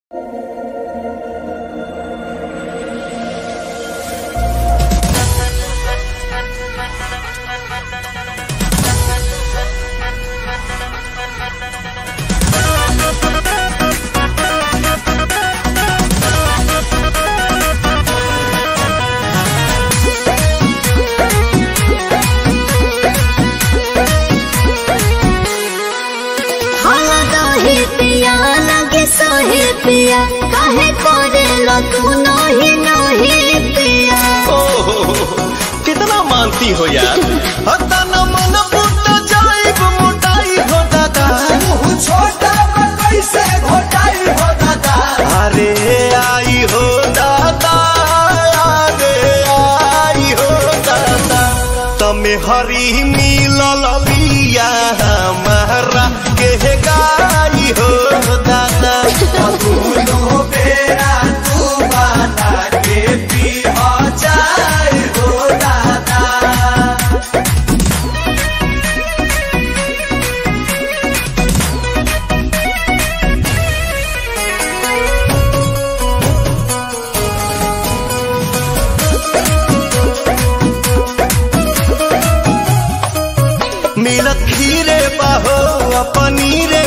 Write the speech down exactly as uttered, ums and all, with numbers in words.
सोहे पिया काहे करेला तू नहीं नहीं पिया। ओह कितना मानती हो यार। हता न मन फुट जाइब मोटाई हो दादा। मुँह छोटा कैसे घोटाई हो दादा। अरे आई हो दादा अरे आई हो दादा। तमे हरी मिलल बिया हमारा के गाई हो दादा। तू बेरा तू बना के पी जाए हो दादा। मिलत खीरे बाहो पनीरे